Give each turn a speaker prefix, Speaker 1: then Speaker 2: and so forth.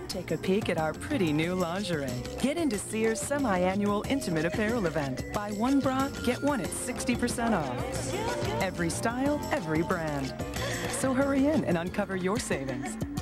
Speaker 1: Take a peek at our pretty new lingerie. Get into Sears' semi-annual intimate apparel event. Buy one bra, get one at 60% off. Every style, every brand. So hurry in and uncover your savings.